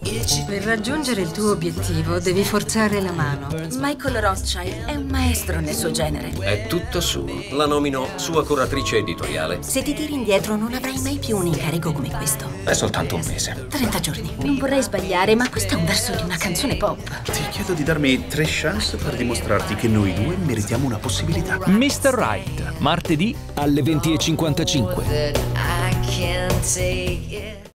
Per raggiungere il tuo obiettivo devi forzare la mano. Michael Rothschild è un maestro nel suo genere. È tutto suo. La nomino sua curatrice editoriale. Se ti tiri indietro non avrai mai più un incarico come questo. È soltanto un mese. 30 giorni. Non vorrei sbagliare, ma questo è un verso di una canzone pop. Ti chiedo di darmi 3 chance per dimostrarti che noi due meritiamo una possibilità. Mr. Right, martedì alle 20:55.